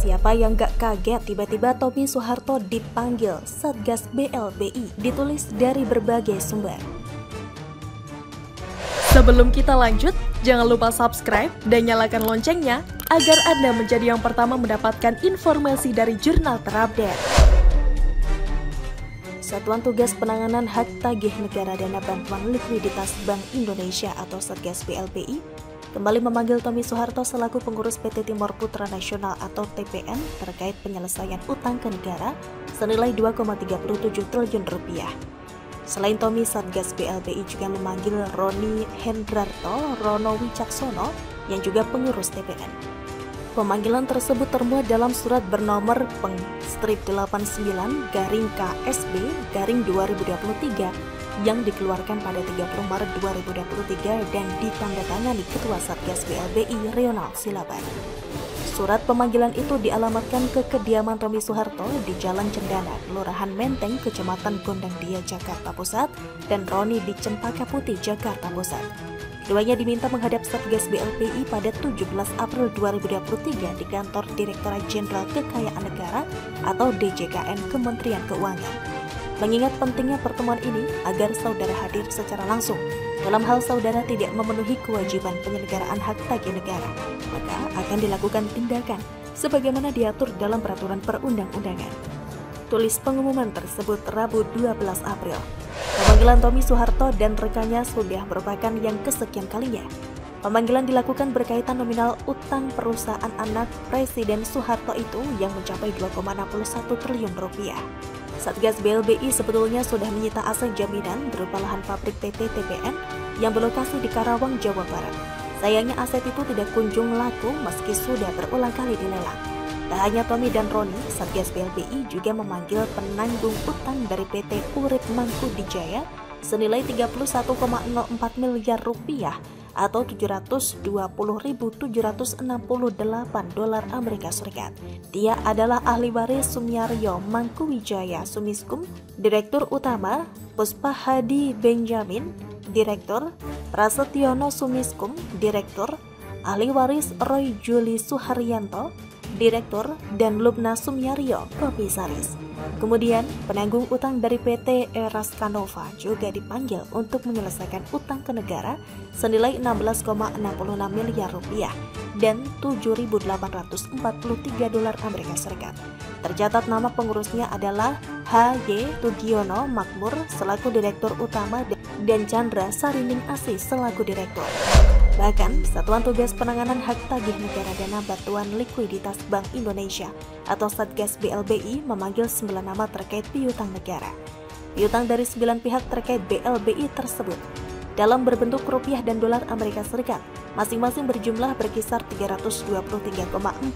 Siapa yang gak kaget tiba-tiba Tommy Soeharto dipanggil Satgas BLBI, ditulis dari berbagai sumber. Sebelum kita lanjut, jangan lupa subscribe dan nyalakan loncengnya agar Anda menjadi yang pertama mendapatkan informasi dari jurnal terupdate. Satuan Tugas Penanganan Hak Tagih Negara Dana Bantuan Likuiditas Bank Indonesia atau Satgas BLBI kembali memanggil Tommy Soeharto selaku pengurus PT Timor Putra Nasional atau TPN terkait penyelesaian utang ke negara senilai 2,37 triliun rupiah. Selain Tommy, Satgas BLBI juga memanggil Roni Hendrarto Rono Wicaksono yang juga pengurus TPN. Pemanggilan tersebut termuat dalam surat bernomor peng-strip 89-KSB-2023 yang dikeluarkan pada 30 Maret 2023 dan ditandatangani Ketua Satgas BLBI Ronald Silaban. Surat pemanggilan itu dialamatkan ke kediaman Tommy Soeharto di Jalan Cendana, Kelurahan Menteng, Kecamatan Gondang Dia, Jakarta Pusat, dan Roni di Cempaka Putih, Jakarta Pusat. Keduanya diminta menghadap Satgas BLBI pada 17 April 2023 di kantor Direktorat Jenderal Kekayaan Negara atau DJKN Kementerian Keuangan. Mengingat pentingnya pertemuan ini agar saudara hadir secara langsung dalam hal saudara tidak memenuhi kewajiban penyelenggaraan hak tagih negara, maka akan dilakukan tindakan sebagaimana diatur dalam peraturan perundang-undangan. Tulis pengumuman tersebut Rabu 12 April. Pemanggilan Tommy Soeharto dan rekannya sudah merupakan yang kesekian kalinya. Pemanggilan dilakukan berkaitan nominal utang perusahaan anak Presiden Soeharto itu yang mencapai 2,61 triliun rupiah. Satgas BLBI sebetulnya sudah menyita aset jaminan berupa lahan pabrik PT TPN yang berlokasi di Karawang, Jawa Barat. Sayangnya aset itu tidak kunjung laku meski sudah berulang kali dilelang. Tak hanya Tommy dan Roni, Satgas BLBI juga memanggil penanggung utang dari PT Urip Mangku Dijaya senilai 31,04 miliar rupiah atau 720.768 dolar Amerika Serikat. Dia adalah ahli waris Sumiaryo Mangkuwijaya Sumiskum, Direktur Utama, Puspa Hadi Benjamin, Direktur, Prasetyono Sumiskum, Direktur, ahli waris Roy Juli Suharyanto, Direktur, dan Lubna Sumiaryo, Komisaris. Kemudian, penanggung utang dari PT Eras Kanova juga dipanggil untuk menyelesaikan utang ke negara senilai 16,66 miliar rupiah dan 7.843 dolar Amerika Serikat. Tercatat nama pengurusnya adalah H.Y. Tugiono Makmur selaku Direktur Utama dan Chandra Sarining Asih selaku Direktur. Bahkan, Satuan Tugas Penanganan Hak Tagih Negara Dana Bantuan Likuiditas Bank Indonesia atau Satgas BLBI memanggil 9 nama terkait piutang negara. Piutang dari 9 pihak terkait BLBI tersebut dalam berbentuk rupiah dan dolar Amerika Serikat masing-masing berjumlah berkisar 323,45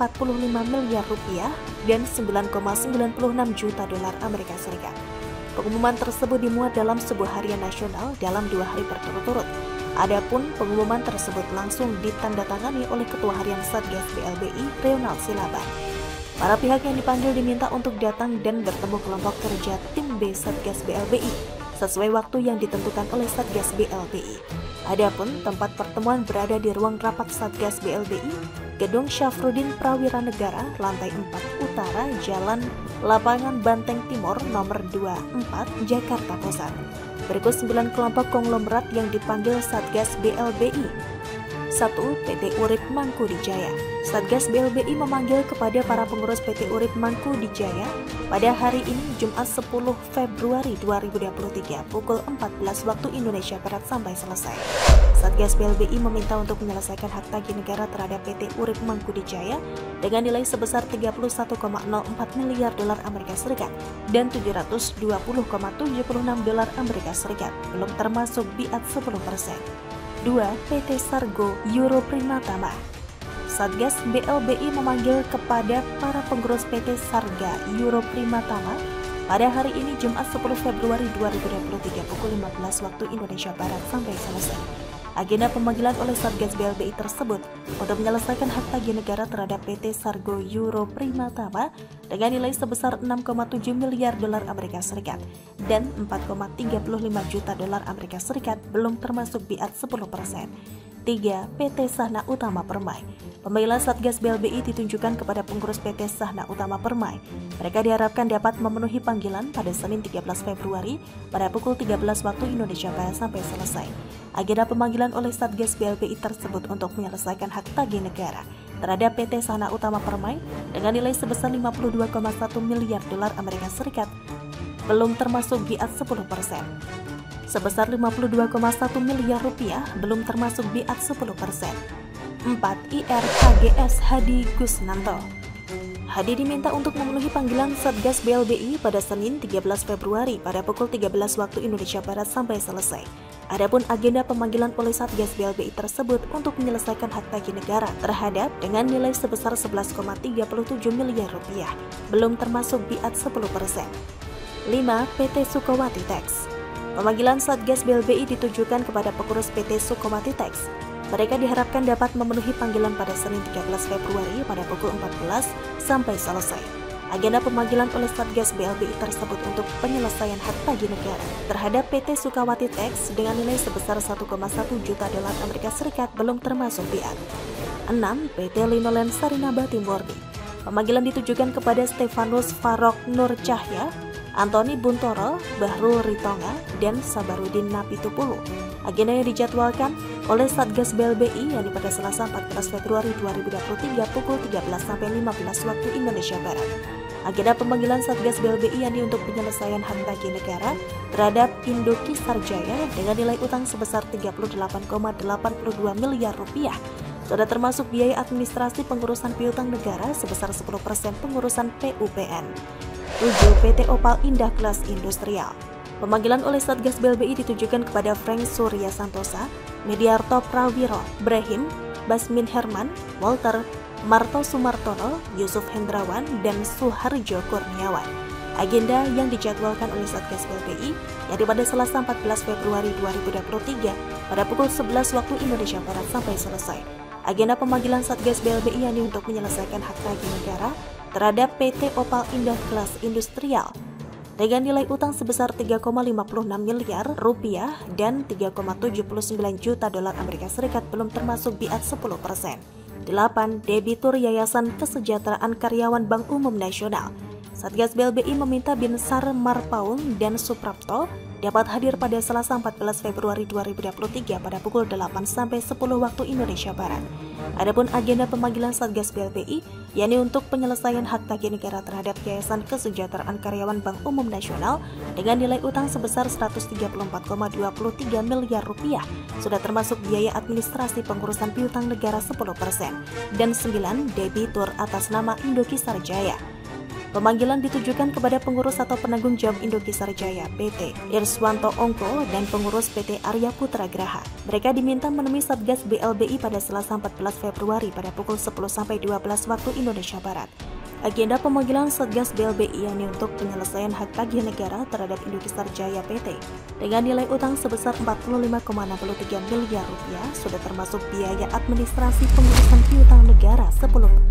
miliar rupiah dan 9,96 juta dolar Amerika Serikat. Pengumuman tersebut dimuat dalam sebuah harian nasional dalam 2 hari berturut-turut. Adapun pengumuman tersebut langsung ditandatangani oleh Ketua Harian Satgas BLBI Ronald Silaban. Para pihak yang dipanggil diminta untuk datang dan bertemu kelompok kerja Tim B Satgas BLBI sesuai waktu yang ditentukan oleh Satgas BLBI. Adapun tempat pertemuan berada di ruang rapat Satgas BLBI, Gedung Syafruddin Prawira Negara, lantai 4 Utara, Jalan Lapangan Banteng Timur, nomor 24, Jakarta Pusat. Berikut 9 kelompok konglomerat yang dipanggil Satgas BLBI. 1. PT Urip Mangku Dijaya. Satgas BLBI memanggil kepada para pengurus PT Urip Mangku Dijaya pada hari ini Jumat 10 Februari 2023 pukul 14 waktu Indonesia Barat sampai selesai. Satgas BLBI meminta untuk menyelesaikan hak tagih negara terhadap PT Urip Mangku Dijaya dengan nilai sebesar 31,04 miliar dolar Amerika Serikat dan 720,76 dolar Amerika Serikat, belum termasuk biat 10%. 2. PT Sargo Euro Primatama. Satgas BLBI memanggil kepada para pengurus PT Sarga Euro Primatama pada hari ini Jumat 10 Februari 2023 pukul 15 waktu Indonesia Barat sampai selesai. Agenda pemanggilan oleh Satgas BLBI tersebut untuk menyelesaikan hak tagih negara terhadap PT Sargo Euro Primatama dengan nilai sebesar 6,7 miliar dolar Amerika Serikat dan 4,35 juta dolar Amerika Serikat belum termasuk biat 10%. 3. PT Sahna Utama Permai. Pemanggilan Satgas BLBI ditunjukkan kepada pengurus PT Sahna Utama Permai. Mereka diharapkan dapat memenuhi panggilan pada Senin 13 Februari pada pukul 13 waktu Indonesia Barat sampai selesai. Agenda pemanggilan oleh Satgas BLBI tersebut untuk menyelesaikan hak tagih negara terhadap PT Sahna Utama Permai dengan nilai sebesar 52,1 miliar dolar Amerika Serikat, belum termasuk BIAT 10%. Sebesar 52,1 miliar rupiah, belum termasuk BIAT 10%. 4. IR KGS Hadi Gusnanto. Hadi diminta untuk memenuhi panggilan Satgas BLBI pada Senin 13 Februari pada pukul 13 waktu Indonesia Barat sampai selesai. Adapun agenda pemanggilan oleh Satgas BLBI tersebut untuk menyelesaikan hak tagih negara terhadap dengan nilai sebesar 11,37 miliar rupiah, belum termasuk BIAT 10%. 5. PT Sukowati Tax. Pemanggilan Satgas BLBI ditujukan kepada pengurus PT Sukowati Tax. Mereka diharapkan dapat memenuhi panggilan pada Senin 13 Februari pada pukul 14 sampai selesai. Agenda pemanggilan oleh Satgas BLBI tersebut untuk penyelesaian hak tagih negara terhadap PT Sukowati Tax dengan nilai sebesar 1,1 juta dolar Amerika Serikat belum termasuk BIAT. 6. PT Linolen Sarinaba Timurni. Pemanggilan ditujukan kepada Stefanus Farok Nur Cahya, Antoni Buntoro, Bahrul Ritonga, dan Sabarudin Napitupulu. Agenda yang dijadwalkan oleh Satgas BLBI yakni pada Selasa 14 Februari 2023 pukul 13 sampai 15 waktu Indonesia Barat. Agenda pemanggilan Satgas BLBI yakni untuk penyelesaian hak tagih negara terhadap Indoki Sarjaya dengan nilai utang sebesar 38,82 miliar rupiah. Sudah termasuk biaya administrasi pengurusan piutang negara sebesar 10% pengurusan PUPN. 7. PT Opal Indah Kelas Industrial. Pemanggilan oleh Satgas BLBI ditujukan kepada Frank Surya Santosa, Mediarto Prawiro, Brahim, Basmin Herman, Walter, Marto Sumartono, Yusuf Hendrawan, dan Suharjo Kurniawan. Agenda yang dijadwalkan oleh Satgas BLBI yakni pada Selasa 14 Februari 2023 pada pukul 11 waktu Indonesia Barat sampai selesai. Agenda pemanggilan Satgas BLBI yakni untuk menyelesaikan hak tagih negara terhadap PT Opal Indah Kelas Industrial dengan nilai utang sebesar 3,56 miliar rupiah dan 3,79 juta dolar Amerika Serikat belum termasuk BIAT 10%. 8. Debitur Yayasan Kesejahteraan Karyawan Bank Umum Nasional. Satgas BLBI meminta Binsar Marpaung dan Suprapto dapat hadir pada Selasa 14 Februari 2023 pada pukul 8 sampai 10 waktu Indonesia Barat. Adapun agenda pemanggilan Satgas BLBI yakni untuk penyelesaian hak tagih negara terhadap Yayasan Kesejahteraan Karyawan Bank Umum Nasional dengan nilai utang sebesar 134,23 miliar rupiah, sudah termasuk biaya administrasi pengurusan piutang negara 10%, dan 9. Debitur atas nama Indoki Sarjaya. Pemanggilan ditujukan kepada pengurus atau penanggung jawab Indoki Sarjaya PT Irswanto Ongko dan pengurus PT Arya Putra Graha. Mereka diminta menemui Satgas BLBI pada Selasa 14 Februari pada pukul 10 sampai 12 waktu Indonesia Barat. Agenda pemanggilan Satgas BLBI yakni untuk penyelesaian hak tagih negara terhadap Indoki Sarjaya PT dengan nilai utang sebesar 45,63 miliar rupiah, sudah termasuk biaya administrasi pengurusan piutang negara 10%.